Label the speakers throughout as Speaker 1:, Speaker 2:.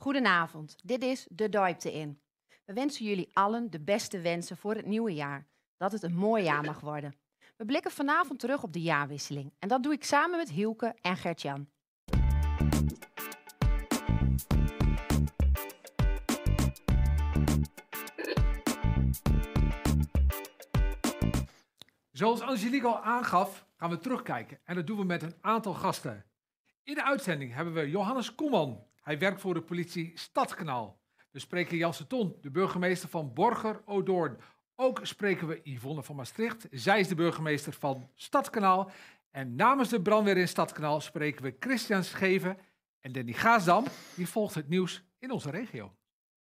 Speaker 1: Goedenavond, dit is De Duipte in. We wensen jullie allen de beste wensen voor het nieuwe jaar. Dat het een mooi jaar mag worden. We blikken vanavond terug op de jaarwisseling. En dat doe ik samen met Hielke en Gert-Jan.
Speaker 2: Zoals Angelique al aangaf, gaan we terugkijken. En dat doen we met een aantal gasten. In de uitzending hebben we Johannes Koeman. Hij werkt voor de politie Stadskanaal. We spreken Janse Ton, de burgemeester van Borger-Odoorn. Ook spreken we Yvonne van Maastricht. Zij is de burgemeester van Stadskanaal. En namens de brandweer in Stadskanaal spreken we Christian Scheven en Danny Gaasdam. Die volgt het nieuws in onze regio.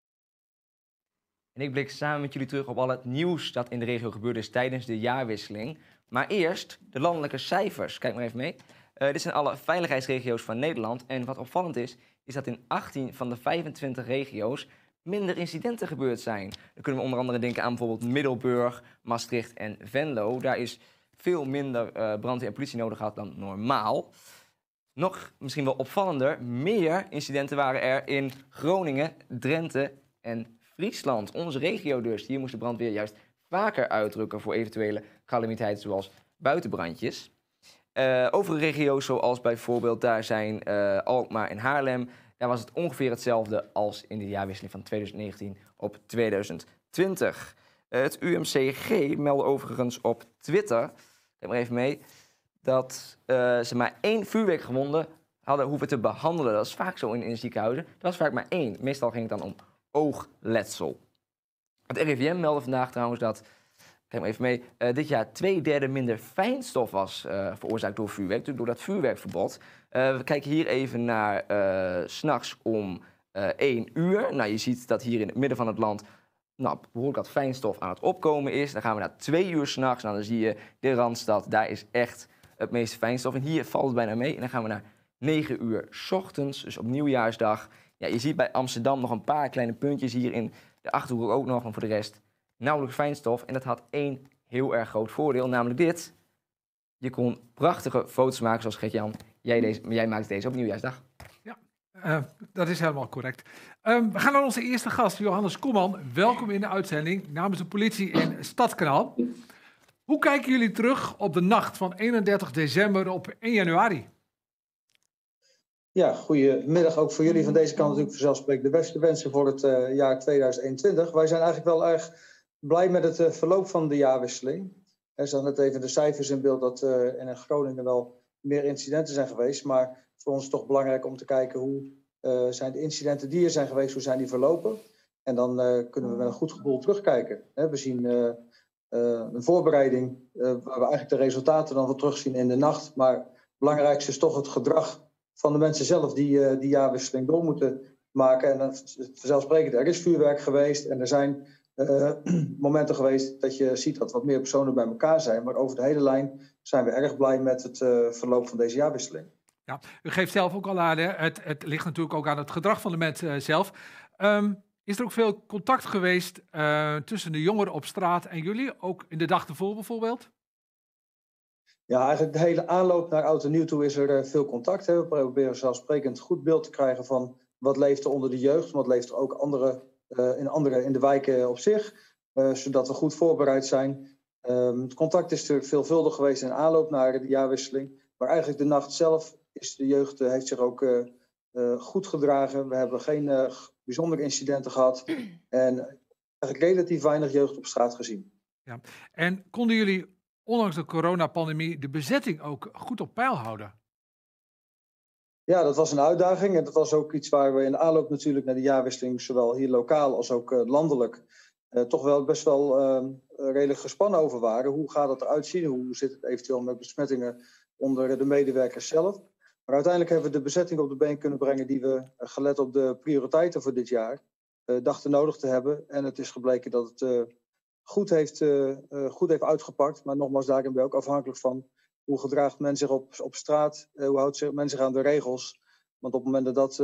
Speaker 3: En ik blik samen met jullie terug op al het nieuws dat in de regio gebeurd is tijdens de jaarwisseling. Maar eerst de landelijke cijfers. Kijk maar even mee. Dit zijn alle veiligheidsregio's van Nederland. En wat opvallend is dat in 18 van de 25 regio's minder incidenten gebeurd zijn. Dan kunnen we onder andere denken aan bijvoorbeeld Middelburg, Maastricht en Venlo. Daar is veel minder brandweer en politie nodig gehad dan normaal. Nog misschien wel opvallender, meer incidenten waren er in Groningen, Drenthe en Friesland. Onze regio dus. Hier moest de brandweer juist vaker uitrukken voor eventuele calamiteiten zoals buitenbrandjes. Overige regio's zoals bijvoorbeeld daar zijn Alkmaar en Haarlem. Daar was het ongeveer hetzelfde als in de jaarwisseling van 2019 op 2020. Het UMCG meldde overigens op Twitter, kijk maar even mee, dat ze maar 1 vuurwerkgewonde hadden hoeven te behandelen. Dat is vaak zo in ziekenhuizen. Dat was vaak maar 1. Meestal ging het dan om oogletsel. Het RIVM meldde vandaag trouwens dat, kijk maar even mee, dit jaar 2/3 minder fijnstof was veroorzaakt door vuurwerk, door dat vuurwerkverbod. We kijken hier even naar 's nachts om 1 uur. Nou, je ziet dat hier in het midden van het land behoorlijk wat fijnstof aan het opkomen is. Dan gaan we naar 2 uur 's nachts. Nou, dan zie je de Randstad, daar is echt het meeste fijnstof. En hier valt het bijna mee. En dan gaan we naar 9 uur 's ochtends, dus op nieuwjaarsdag. Ja, je ziet bij Amsterdam nog een paar kleine puntjes, hier in de Achterhoek ook nog, maar voor de rest nauwelijks fijnstof. En dat had 1 heel erg groot voordeel, namelijk dit. Je kon prachtige foto's maken zoals Gert-Jan. Jij maakt deze op nieuwjaarsdag.
Speaker 2: Ja, dat is helemaal correct. We gaan naar onze eerste gast, Johannes Koeman. Welkom in de uitzending namens de politie in Stadskanaal. Hoe kijken jullie terug op de nacht van 31 december op 1 januari?
Speaker 4: Ja, goedemiddag ook voor jullie van deze kant natuurlijk vanzelfsprekend de beste wensen voor het jaar 2021. Wij zijn eigenlijk wel erg blij met het verloop van de jaarwisseling. Er staan net even de cijfers in beeld dat in Groningen wel meer incidenten zijn geweest. Maar voor ons is het toch belangrijk om te kijken hoe zijn de incidenten die er zijn geweest, hoe zijn die verlopen. En dan kunnen we met een goed gevoel terugkijken. We zien een voorbereiding waar we eigenlijk de resultaten dan wel terugzien in de nacht. Maar het belangrijkste is toch het gedrag van de mensen zelf die die jaarwisseling door moeten maken. En dan vanzelfsprekend, er is vuurwerk geweest en er zijn momenten geweest dat je ziet dat wat meer personen bij elkaar zijn. Maar over de hele lijn zijn we erg blij met het verloop van deze jaarwisseling.
Speaker 2: Ja, u geeft zelf ook al aan, hè? Het ligt natuurlijk ook aan het gedrag van de mensen zelf. Is er ook veel contact geweest tussen de jongeren op straat en jullie, ook in de dag ervoor bijvoorbeeld?
Speaker 4: Ja, eigenlijk de hele aanloop naar oud en nieuw toe is er veel contact. We proberen zelfsprekend een goed beeld te krijgen van wat leeft er onder de jeugd, wat leeft er ook in de wijken op zich, zodat we goed voorbereid zijn. Het contact is natuurlijk veelvuldig geweest in aanloop naar de jaarwisseling, maar eigenlijk de nacht zelf is de jeugd heeft zich ook goed gedragen. We hebben geen bijzondere incidenten gehad en eigenlijk relatief weinig jeugd op straat gezien.
Speaker 2: Ja. En konden jullie ondanks de coronapandemie de bezetting ook goed op peil houden?
Speaker 4: Ja, dat was een uitdaging en dat was ook iets waar we in de aanloop natuurlijk naar de jaarwisseling, zowel hier lokaal als ook landelijk, toch wel best wel redelijk gespannen over waren. Hoe gaat het eruit zien? Hoe zit het eventueel met besmettingen onder de medewerkers zelf? Maar uiteindelijk hebben we de bezetting op de been kunnen brengen die we, gelet op de prioriteiten voor dit jaar, dachten nodig te hebben. En het is gebleken dat het goed heeft uitgepakt. Maar nogmaals, daarin ben je ook afhankelijk van hoe gedraagt men zich op straat, hoe houdt men zich aan de regels. Want op het moment dat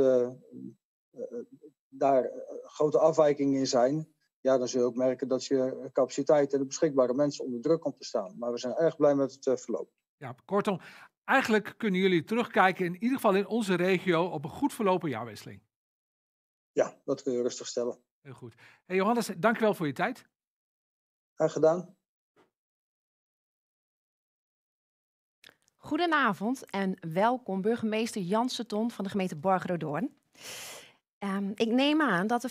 Speaker 4: daar grote afwijkingen in zijn, ja, dan zul je ook merken dat je capaciteit en de beschikbare mensen onder druk komt te staan. Maar we zijn erg blij met het verloop.
Speaker 2: Ja, kortom, eigenlijk kunnen jullie terugkijken, in ieder geval in onze regio, op een goed verlopen jaarwisseling.
Speaker 4: Ja, dat kun je rustig stellen.
Speaker 2: Heel goed. Hey Johannes, dankjewel voor je tijd.
Speaker 4: Graag gedaan.
Speaker 1: Goedenavond en welkom burgemeester Janse Ton van de gemeente Borgeroodoorn. Ik neem aan dat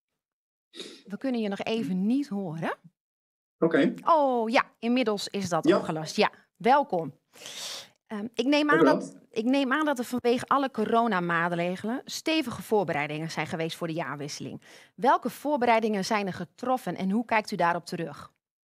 Speaker 1: we kunnen je nog even niet horen.
Speaker 5: Oké.
Speaker 1: Oh ja, inmiddels is dat
Speaker 5: Ja.
Speaker 1: opgelost. Ja, welkom. Ik neem aan dat er vanwege alle coronamaatregelen stevige voorbereidingen zijn geweest voor de jaarwisseling. Welke voorbereidingen zijn er getroffen en hoe kijkt u daarop terug?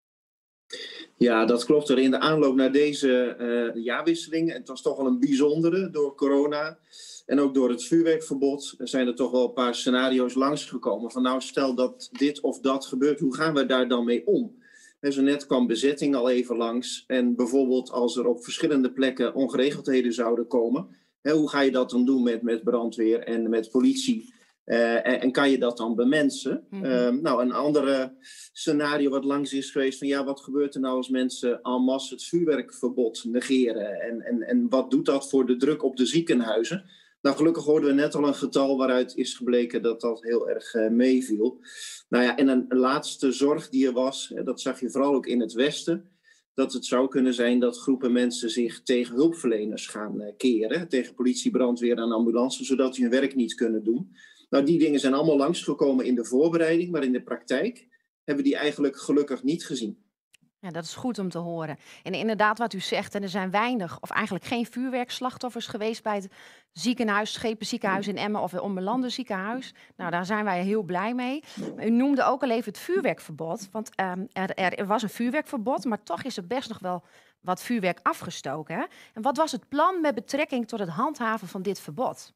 Speaker 5: Ja, dat klopt. In de aanloop naar deze jaarwisseling, het was toch wel een bijzondere door corona en ook door het vuurwerkverbod, zijn er toch wel een paar scenario's langsgekomen. Van nou, stel dat dit of dat gebeurt, hoe gaan we daar dan mee om? En zo net kwam bezetting al even langs. En bijvoorbeeld als er op verschillende plekken ongeregeldheden zouden komen, hoe ga je dat dan doen met brandweer en met politie? En kan je dat dan bemensen? Nou, een andere scenario wat langs is geweest van ja, wat gebeurt er nou als mensen en masse het vuurwerkverbod negeren? En wat doet dat voor de druk op de ziekenhuizen? Nou, gelukkig hoorden we net al een getal waaruit is gebleken dat dat heel erg meeviel. Nou ja, en een laatste zorg die er was, dat zag je vooral ook in het Westen, dat het zou kunnen zijn dat groepen mensen zich tegen hulpverleners gaan keren, tegen politie, brandweer en ambulance, zodat die hun werk niet kunnen doen. Nou, die dingen zijn allemaal langsgekomen in de voorbereiding, maar in de praktijk hebben we die eigenlijk gelukkig niet gezien.
Speaker 1: Ja, dat is goed om te horen. En inderdaad wat u zegt, en er zijn weinig of eigenlijk geen vuurwerkslachtoffers geweest bij het ziekenhuis, Schepenziekenhuis in Emmen of het Ommelanden ziekenhuis. Nou, daar zijn wij heel blij mee. Maar u noemde ook al even het vuurwerkverbod, want er was een vuurwerkverbod, maar toch is er best nog wel wat vuurwerk afgestoken. Hè? En wat was het plan met betrekking tot het handhaven van dit verbod?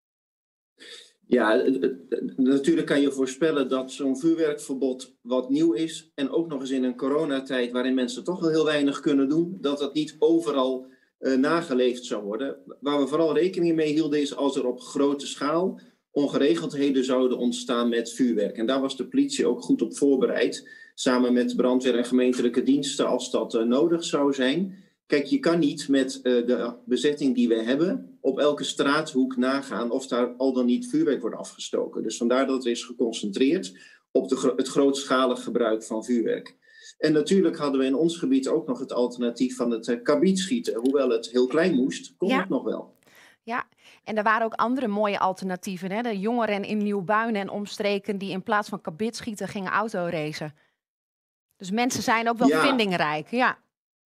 Speaker 5: Ja, natuurlijk kan je voorspellen dat zo'n vuurwerkverbod wat nieuw is en ook nog eens in een coronatijd waarin mensen toch wel heel weinig kunnen doen, dat dat niet overal nageleefd zou worden. Waar we vooral rekening mee hielden is als er op grote schaal ongeregeldheden zouden ontstaan met vuurwerk. En daar was de politie ook goed op voorbereid, samen met brandweer en gemeentelijke diensten als dat nodig zou zijn. Kijk, je kan niet met de bezetting die we hebben op elke straathoek nagaan of daar al dan niet vuurwerk wordt afgestoken. Dus vandaar dat er is geconcentreerd op het grootschalig gebruik van vuurwerk. En natuurlijk hadden we in ons gebied ook nog het alternatief van het kabietschieten. Hoewel het heel klein moest, kon het nog wel.
Speaker 1: Ja, en er waren ook andere mooie alternatieven. Hè? De jongeren in Nieuwbuinen en omstreken die in plaats van kabietschieten gingen autoracen. Dus mensen zijn ook wel vindingrijk, ja.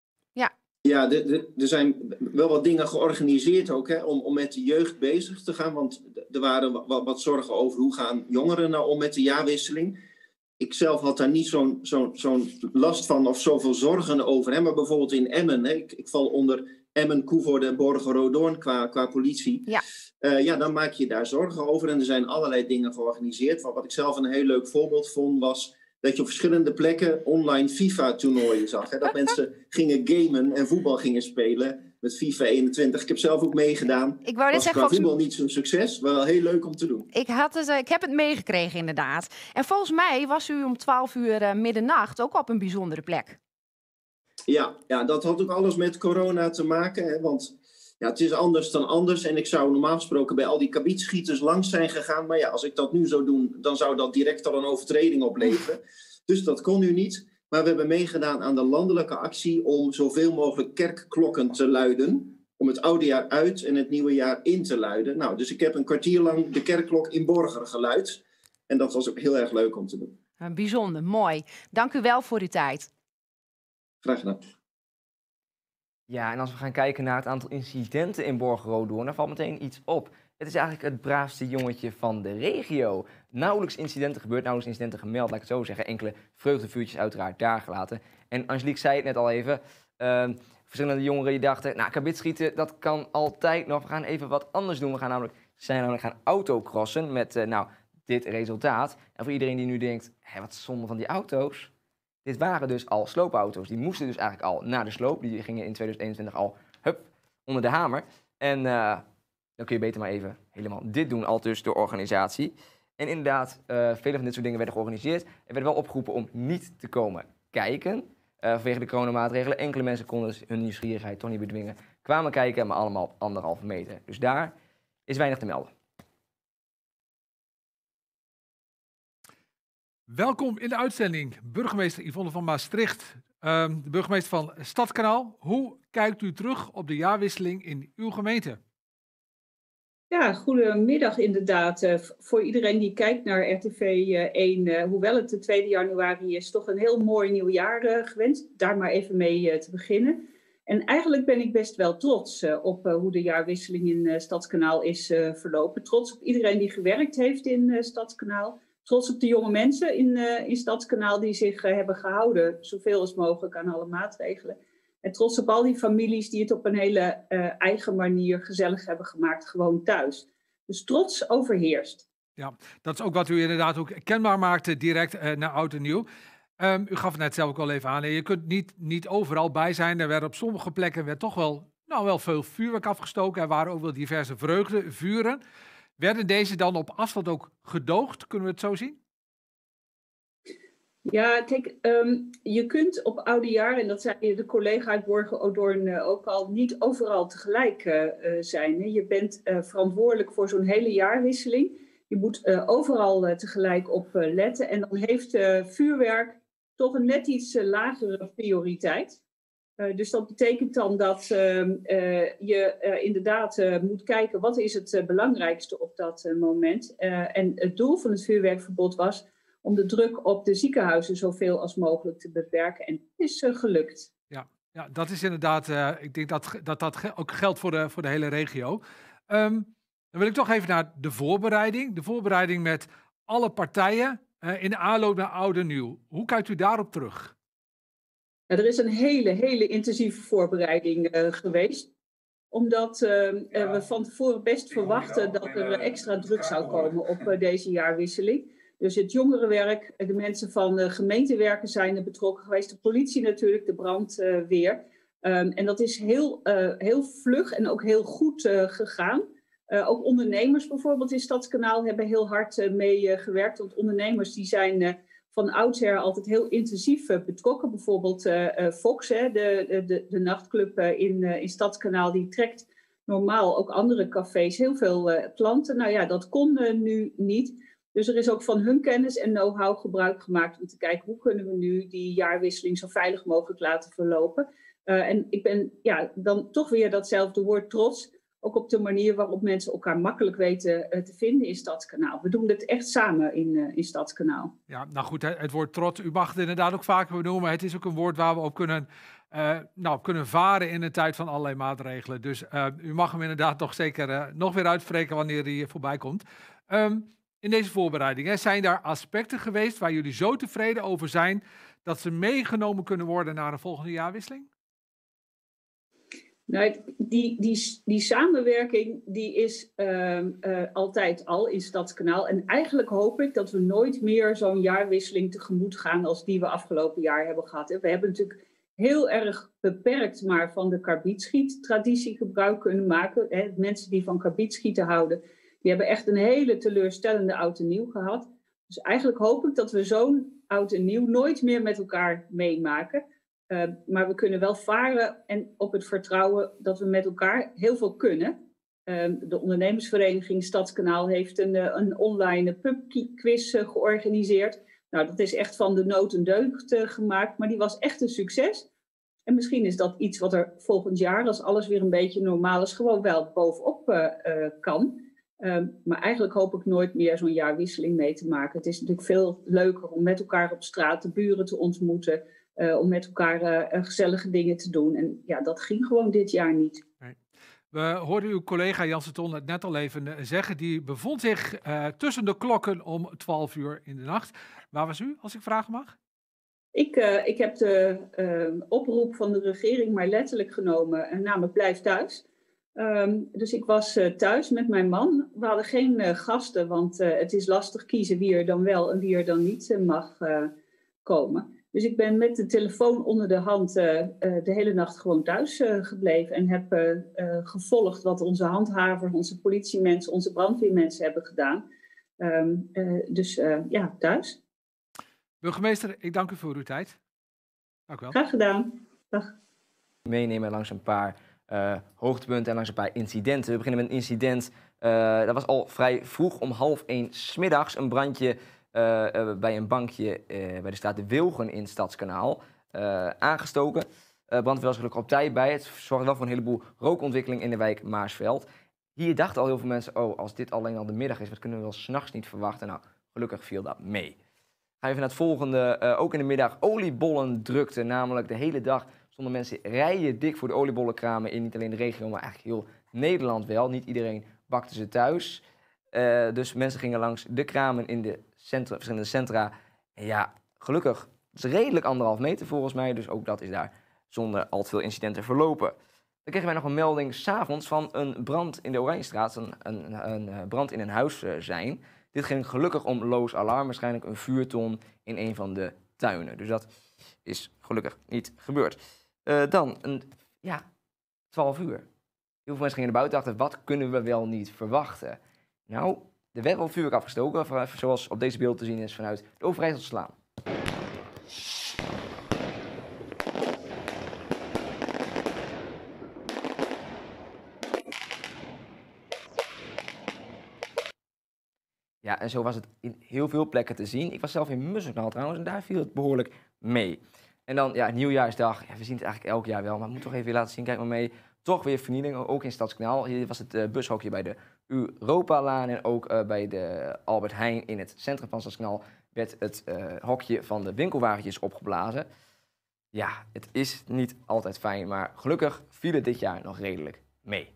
Speaker 5: Ja, er zijn wel wat dingen georganiseerd ook om met de jeugd bezig te gaan. Want er waren wat zorgen over hoe gaan jongeren nou om met de jaarwisseling. Ik zelf had daar niet zo'n last van of zoveel zorgen over. Maar bijvoorbeeld in Emmen, ik val onder Emmen, Koevoorde en Borgeroodoorn qua politie. Ja. Dan maak je daar zorgen over. En er zijn allerlei dingen georganiseerd. Wat ik zelf een heel leuk voorbeeld vond was dat je op verschillende plekken online FIFA-toernooien zag. Dat mensen gingen gamen en voetbal gingen spelen met FIFA 21. Ik heb zelf ook meegedaan.
Speaker 1: Ik wou net zeggen,
Speaker 5: qua voetbal niet zo'n succes, maar wel heel leuk om te doen.
Speaker 1: Ik heb het meegekregen inderdaad. En volgens mij was u om 12 uur middernacht ook op een bijzondere plek.
Speaker 5: Ja, dat had ook alles met corona te maken. Want ja, het is anders dan anders. En ik zou normaal gesproken bij al die kabietschieters langs zijn gegaan. Maar ja, als ik dat nu zou doen, dan zou dat direct al een overtreding opleveren. Dus dat kon nu niet. Maar we hebben meegedaan aan de landelijke actie om zoveel mogelijk kerkklokken te luiden. Om het oude jaar uit en het nieuwe jaar in te luiden. Nou, dus ik heb een kwartier lang de kerkklok in Borger geluid. En dat was ook heel erg leuk om te doen.
Speaker 1: Bijzonder, mooi. Dank u wel voor uw tijd.
Speaker 5: Graag gedaan.
Speaker 3: Ja, en als we gaan kijken naar het aantal incidenten in Borgeroodoorn, dan valt meteen iets op. Het is eigenlijk het braafste jongetje van de regio. Nauwelijks incidenten gebeurd, nauwelijks incidenten gemeld, laat ik het zo zeggen. Enkele vreugdevuurtjes uiteraard daar gelaten. En Angelique zei het net al even, verschillende jongeren die dachten, nou, kabietschieten, dat kan altijd nog. We gaan even wat anders doen. We zijn namelijk gaan autocrossen met dit resultaat. En voor iedereen die nu denkt, wat zonde van die auto's. Dit waren dus al sloopauto's. Die moesten dus eigenlijk al naar de sloop. Die gingen in 2021 al onder de hamer. En dan kun je beter maar even helemaal dit doen, al dus door organisatie. En inderdaad, vele van dit soort dingen werden georganiseerd. Er werd wel opgeroepen om niet te komen kijken. Vanwege de coronamaatregelen. Enkele mensen konden hun nieuwsgierigheid toch niet bedwingen. Kwamen kijken, maar allemaal op 1,5 meter. Dus daar is weinig te melden.
Speaker 2: Welkom in de uitzending, burgemeester Yvonne van Maastricht, de burgemeester van Stadskanaal. Hoe kijkt u terug op de jaarwisseling in uw gemeente?
Speaker 6: Ja, goedemiddag inderdaad. Voor iedereen die kijkt naar RTV 1, hoewel het de 2e januari is, toch een heel mooi nieuw jaar gewenst. Daar maar even mee te beginnen. En eigenlijk ben ik best wel trots op hoe de jaarwisseling in Stadskanaal is verlopen. Trots op iedereen die gewerkt heeft in Stadskanaal. Trots op de jonge mensen in Stadskanaal die zich hebben gehouden, zoveel als mogelijk aan alle maatregelen. En trots op al die families die het op een hele eigen manier gezellig hebben gemaakt, gewoon thuis. Dus trots overheerst.
Speaker 2: Ja, dat is ook wat u inderdaad ook kenbaar maakte direct na oud en nieuw. U gaf het net zelf ook al even aan. Je kunt niet overal bij zijn. Er werd op sommige plekken toch wel veel vuurwerk afgestoken. Er waren ook wel diverse vreugdevuren. Werden deze dan op afstand ook gedoogd? Kunnen we het zo zien?
Speaker 6: Ja, kijk, je kunt op oudejaar, en dat zei de collega uit Borgen-Odorn ook al, niet overal tegelijk zijn. Hè. Je bent verantwoordelijk voor zo'n hele jaarwisseling. Je moet overal tegelijk op letten. En dan heeft vuurwerk toch een net iets lagere prioriteit. Dus dat betekent dan dat je inderdaad moet kijken wat is het belangrijkste op dat moment. En het doel van het vuurwerkverbod was om de druk op de ziekenhuizen zoveel als mogelijk te beperken. En het is gelukt.
Speaker 2: Ja, dat is inderdaad, ik denk dat ook geldt voor de hele regio. Dan wil ik toch even naar de voorbereiding. De voorbereiding met alle partijen in de aanloop naar oud en nieuw. Hoe kijkt u daarop terug?
Speaker 6: Ja, er is een hele intensieve voorbereiding geweest. Omdat we van tevoren best verwachten dat er extra druk zou komen op deze jaarwisseling. Dus het jongerenwerk, de mensen van de gemeentewerken zijn er betrokken geweest. De politie natuurlijk, de brandweer. En dat is heel vlug en ook heel goed gegaan. Ook ondernemers bijvoorbeeld in Stadskanaal hebben heel hard meegewerkt. Want ondernemers die zijn van oudsher altijd heel intensief betrokken. Bijvoorbeeld Fox, de nachtclub in Stadskanaal, die trekt normaal ook andere cafés heel veel klanten. Nou ja, dat kon nu niet. Dus er is ook van hun kennis en know-how gebruik gemaakt om te kijken hoe kunnen we nu die jaarwisseling zo veilig mogelijk laten verlopen. En ik ben dan toch weer datzelfde woord trots, ook op de manier waarop mensen elkaar makkelijk weten te vinden in Stadskanaal. We doen dit echt samen in Stadskanaal.
Speaker 2: Ja, nou goed, het woord trots, u mag het inderdaad ook vaker benoemen, maar het is ook een woord waar we op kunnen varen in een tijd van allerlei maatregelen. Dus u mag hem inderdaad toch zeker nog weer uitspreken wanneer hij voorbij komt. In deze voorbereiding, zijn daar aspecten geweest waar jullie zo tevreden over zijn dat ze meegenomen kunnen worden naar een volgende jaarwisseling?
Speaker 6: Nou, die samenwerking die is altijd al in Stadskanaal. En eigenlijk hoop ik dat we nooit meer zo'n jaarwisseling tegemoet gaan als die we afgelopen jaar hebben gehad. We hebben natuurlijk heel erg beperkt maar van de karbietschiettraditie gebruik kunnen maken. Mensen die van karbietschieten houden, die hebben echt een hele teleurstellende oud en nieuw gehad. Dus eigenlijk hoop ik dat we zo'n oud en nieuw nooit meer met elkaar meemaken. Maar we kunnen wel varen en op het vertrouwen dat we met elkaar heel veel kunnen. De ondernemersvereniging Stadskanaal heeft een online pubquiz georganiseerd. Nou, dat is echt van de nood een deugd gemaakt, maar die was echt een succes. En misschien is dat iets wat er volgend jaar, als alles weer een beetje normaal is, gewoon wel bovenop kan. Maar eigenlijk hoop ik nooit meer zo'n jaarwisseling mee te maken. Het is natuurlijk veel leuker om met elkaar op straat de buren te ontmoeten. Om met elkaar gezellige dingen te doen. En ja, dat ging gewoon dit jaar niet.
Speaker 2: Nee. We hoorden uw collega Janse Ton het net al even zeggen. Die bevond zich tussen de klokken om 12 uur in de nacht. Waar was u, als ik vragen mag?
Speaker 6: Ik heb de oproep van de regering maar letterlijk genomen. Namelijk blijf thuis. Dus ik was thuis met mijn man. We hadden geen gasten, want het is lastig kiezen wie er dan wel en wie er dan niet mag komen. Dus ik ben met de telefoon onder de hand de hele nacht gewoon thuis gebleven. En heb gevolgd wat onze handhavers, onze politiemensen, onze brandweermensen hebben gedaan. Dus thuis.
Speaker 2: Burgemeester, ik dank u voor uw tijd. Dank u wel.
Speaker 6: Graag gedaan. Dag.
Speaker 3: Meenemen langs een paar hoogtepunten en langs een paar incidenten. We beginnen met een incident, dat was al vrij vroeg om 12:30 's middags. Een brandje bij een bankje bij de straat De Wilgen in het Stadskanaal aangestoken. Brandweer was gelukkig op tijd bij. Het zorgde wel voor een heleboel rookontwikkeling in de wijk Maarsveld. Hier dachten al heel veel mensen, als dit alleen al de middag is, wat kunnen we wel 's nachts niet verwachten? Nou, gelukkig viel dat mee. Ga even naar het volgende. Ook in de middag oliebollen drukte, namelijk de hele dag stonden mensen rijen dik voor de oliebollenkramen in niet alleen de regio, maar eigenlijk heel Nederland wel. Niet iedereen bakte ze thuis. Dus mensen gingen langs de kramen in de verschillende centra. En ja, gelukkig, het is redelijk 1,5 meter volgens mij, dus ook dat is daar zonder al te veel incidenten verlopen. Dan kregen wij nog een melding 's avonds van een brand in de Oranjestraat, een brand in een huis zijn. Dit ging gelukkig om loos alarm, waarschijnlijk een vuurton in een van de tuinen. Dus dat is gelukkig niet gebeurd. Dan, 12 uur. Heel veel mensen gingen naar buiten en dachten, wat kunnen we wel niet verwachten? Nou, er werd wel vuurwerk afgestoken, zoals op deze beeld te zien is vanuit de Overijsselslaan. Ja, en zo was het in heel veel plekken te zien. Ik was zelf in Musselkanaal trouwens en daar viel het behoorlijk mee. En dan, nieuwjaarsdag. Ja, we zien het eigenlijk elk jaar wel, maar ik moet toch even laten zien. Kijk maar mee. Toch weer vernieling, ook in Stadskanaal. Hier was het bushokje bij de Europalaan en ook bij de Albert Heijn in het centrum van Stadskanaal werd het hokje van de winkelwagentjes opgeblazen. Ja, het is niet altijd fijn, maar gelukkig viel het dit jaar nog redelijk mee.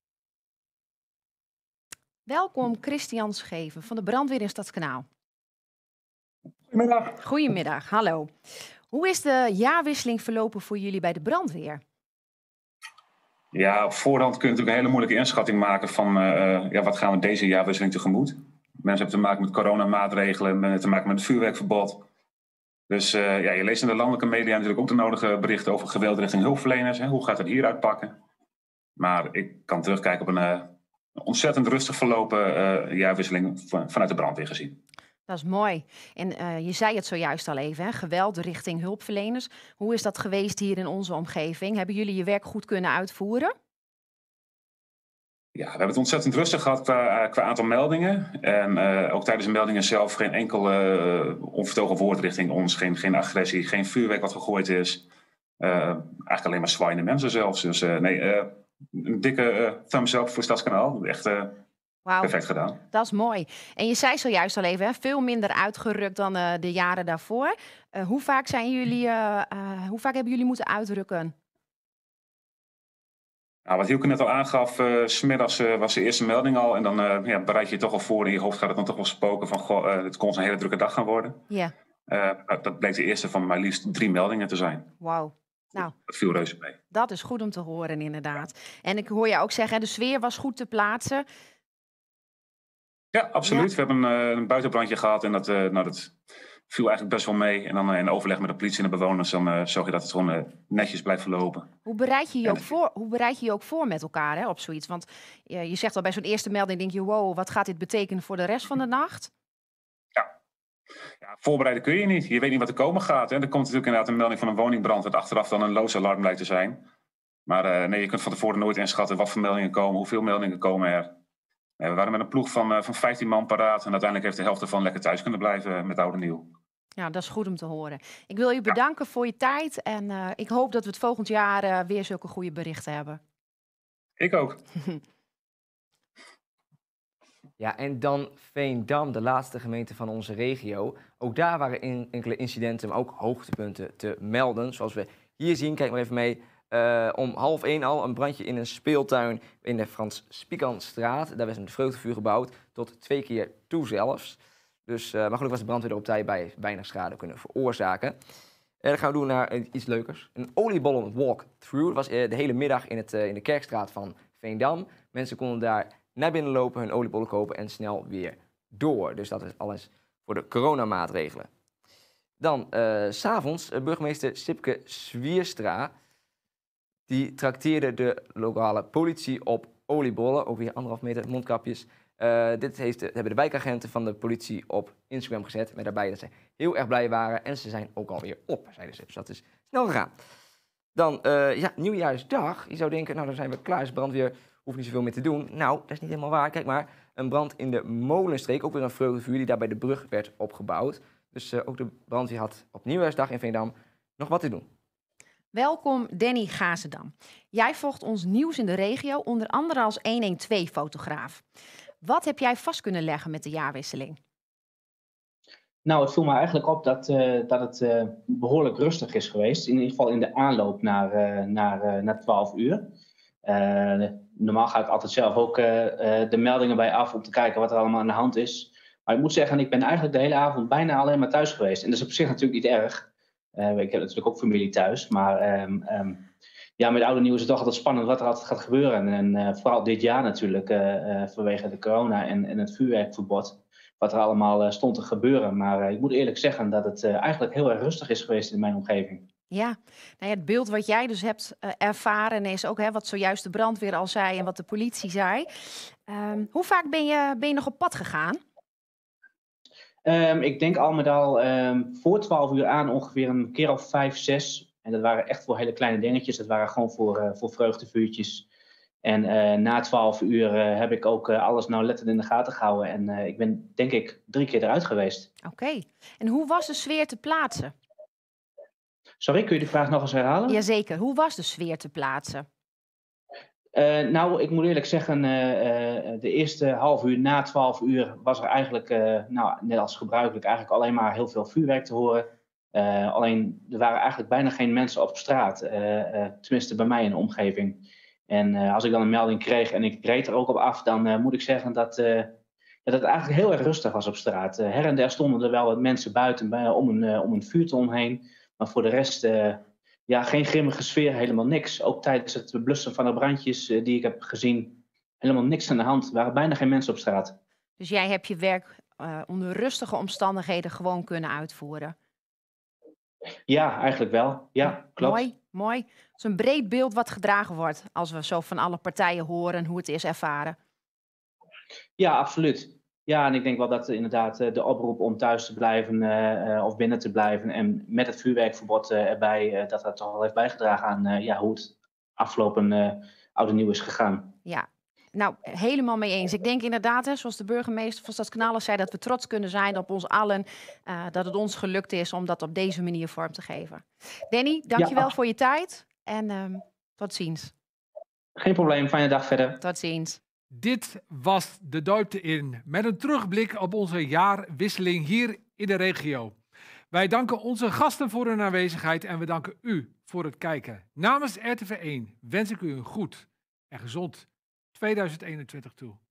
Speaker 1: Welkom Christian Scheven van de brandweer in Stadskanaal.
Speaker 7: Goedemiddag.
Speaker 1: Goedemiddag, hallo. Hoe is de jaarwisseling verlopen voor jullie bij de brandweer?
Speaker 7: Ja, op voorhand kun je natuurlijk een hele moeilijke inschatting maken van wat gaan we deze jaarwisseling tegemoet. Mensen hebben te maken met coronamaatregelen, te maken met het vuurwerkverbod. Dus je leest in de landelijke media natuurlijk ook de nodige berichten over geweld richting hulpverleners. Hè. Hoe gaat het hier uitpakken? Maar ik kan terugkijken op een ontzettend rustig verlopen jaarwisseling vanuit de brandweer gezien.
Speaker 1: Dat is mooi. En je zei het zojuist al even, hè? Geweld richting hulpverleners. Hoe is dat geweest hier in onze omgeving? Hebben jullie je werk goed kunnen uitvoeren?
Speaker 7: Ja, we hebben het ontzettend rustig gehad qua aantal meldingen. En ook tijdens de meldingen zelf geen enkel onvertogen woord richting ons. Geen agressie, geen vuurwerk wat gegooid is. Eigenlijk alleen maar zwaaiende mensen zelfs. Dus een dikke thumbs up voor Stadskanaal. Echt perfect gedaan.
Speaker 1: Dat is mooi. En je zei zojuist al even, hè, veel minder uitgerukt dan de jaren daarvoor. Hoe vaak hebben jullie moeten uitrukken?
Speaker 7: Nou, wat Hielke net al aangaf, 's middags was de eerste melding al. En dan bereid je je toch al voor. In je hoofd gaat het dan toch wel spoken van, het kon een hele drukke dag gaan worden.
Speaker 1: Ja.
Speaker 7: Dat bleek de eerste van maar liefst 3 meldingen te zijn.
Speaker 1: Wauw. Nou,
Speaker 7: dat viel reuze mee.
Speaker 1: Dat is goed om te horen, inderdaad. En ik hoor je ook zeggen, de sfeer was goed te plaatsen.
Speaker 7: Ja, absoluut. Ja. We hebben een buitenbrandje gehad en dat viel eigenlijk best wel mee. En dan in overleg met de politie en de bewoners, dan zorg je dat het gewoon netjes blijft verlopen.
Speaker 1: Hoe bereid je je ook voor met elkaar, hè, op zoiets? Want je zegt al bij zo'n eerste melding, denk je, wow, wat gaat dit betekenen voor de rest van de nacht?
Speaker 7: Ja, voorbereiden kun je niet. Je weet niet wat er komen gaat. Hè. Er komt natuurlijk inderdaad een melding van een woningbrand, wat achteraf dan een loos alarm blijkt te zijn. Maar je kunt van tevoren nooit inschatten wat voor meldingen komen, hoeveel meldingen komen er. We waren met een ploeg van 15 man paraat en uiteindelijk heeft de helft ervan lekker thuis kunnen blijven met oud en nieuw.
Speaker 1: Ja, dat is goed om te horen. Ik wil je bedanken voor je tijd en ik hoop dat we het volgend jaar weer zulke goede berichten hebben.
Speaker 7: Ik ook.
Speaker 3: Ja, en dan Veendam, de laatste gemeente van onze regio. Ook daar waren enkele incidenten, maar ook hoogtepunten te melden. Zoals we hier zien, kijk maar even mee. Om 12:30 al een brandje in een speeltuin in de Frans Spiekanstraat. Daar werd een vreugdevuur gebouwd, tot 2 keer toe zelfs. Dus, maar gelukkig was de brandweer er op tijd bij, weinig schade kunnen veroorzaken. En dan gaan we doen naar iets leukers. Een oliebollen walkthrough. Dat was de hele middag in de Kerkstraat van Veendam. Mensen konden daar naar binnen lopen, hun oliebollen kopen en snel weer door. Dus dat is alles voor de coronamaatregelen. Dan, 's avonds, burgemeester Sipke Zwierstra, die trakteerde de lokale politie op oliebollen. Ook weer 1,5 meter mondkapjes. Dit hebben de wijkagenten van de politie op Instagram gezet. Met daarbij dat ze heel erg blij waren. En ze zijn ook alweer op, zeiden ze. Dus dat is snel gegaan. Dan, nieuwjaarsdag. Je zou denken, nou dan zijn we klaar. Is brandweer, hoeft niet zoveel meer te doen. Nou, dat is niet helemaal waar. Kijk maar, een brand in de Molenstreek. Ook weer een vreugdevuur die daar bij de brug werd opgebouwd. Dus ook de brandweer had op Nieuwjaarsdag in Veendam nog wat te doen.
Speaker 1: Welkom Danny Gazendam. Jij volgt ons nieuws in de regio, onder andere als 112-fotograaf. Wat heb jij vast kunnen leggen met de jaarwisseling?
Speaker 8: Nou, het viel me eigenlijk op dat het behoorlijk rustig is geweest. In ieder geval in de aanloop naar 12 uur. Normaal ga ik altijd zelf ook de meldingen bij af om te kijken wat er allemaal aan de hand is. Maar ik moet zeggen, ik ben eigenlijk de hele avond bijna alleen maar thuis geweest. En dat is op zich natuurlijk niet erg. Ik heb natuurlijk ook familie thuis. Maar met oude nieuws is het toch altijd spannend wat er altijd gaat gebeuren. En vooral dit jaar natuurlijk vanwege de corona en het vuurwerkverbod. Wat er allemaal stond te gebeuren. Maar ik moet eerlijk zeggen dat het eigenlijk heel erg rustig is geweest in mijn omgeving.
Speaker 1: Ja, nou ja, het beeld wat jij dus hebt ervaren is ook wat zojuist de brandweer al zei en wat de politie zei. Hoe vaak ben je nog op pad gegaan?
Speaker 8: Ik denk al met al voor 12 uur aan ongeveer een keer of 5, 6. En dat waren echt voor hele kleine dingetjes. Dat waren gewoon voor vreugdevuurtjes. En na 12 uur heb ik ook alles nauwlettend in de gaten gehouden. En ik ben denk ik 3 keer eruit geweest.
Speaker 1: Oké. En hoe was de sfeer te plaatsen?
Speaker 8: Sorry, kun je die vraag nog eens herhalen?
Speaker 1: Jazeker. Hoe was de sfeer te plaatsen?
Speaker 8: Nou, ik moet eerlijk zeggen, de eerste half uur na 12 uur was er eigenlijk, net als gebruikelijk, eigenlijk alleen maar heel veel vuurwerk te horen. Alleen, er waren eigenlijk bijna geen mensen op straat. Tenminste, bij mij in de omgeving. En als ik dan een melding kreeg en ik reed er ook op af, dan moet ik zeggen dat het eigenlijk heel erg rustig was op straat. Her en der stonden er wel wat mensen buiten om een vuurton heen. Maar voor de rest, geen grimmige sfeer, helemaal niks. Ook tijdens het blussen van de brandjes die ik heb gezien, helemaal niks aan de hand. Er waren bijna geen mensen op straat.
Speaker 1: Dus jij hebt je werk onder rustige omstandigheden gewoon kunnen uitvoeren?
Speaker 8: Ja, eigenlijk wel. Ja, klopt.
Speaker 1: Mooi. Het is een breed beeld wat gedragen wordt als we zo van alle partijen horen hoe het is ervaren.
Speaker 8: Ja, absoluut. Ja, en ik denk wel dat inderdaad de oproep om thuis te blijven of binnen te blijven en met het vuurwerkverbod erbij, dat toch wel heeft bijgedragen aan hoe het afgelopen oud en nieuw is gegaan.
Speaker 1: Ja, nou, helemaal mee eens. Ik denk inderdaad, zoals de burgemeester van Stadskanaal zei, dat we trots kunnen zijn op ons allen, dat het ons gelukt is om dat op deze manier vorm te geven. Danny, dankjewel voor je tijd en tot ziens.
Speaker 8: Geen probleem, fijne dag verder.
Speaker 1: Tot ziens.
Speaker 2: Dit was De Duipte In, met een terugblik op onze jaarwisseling hier in de regio. Wij danken onze gasten voor hun aanwezigheid en we danken u voor het kijken. Namens RTV1 wens ik u een goed en gezond 2021 toe.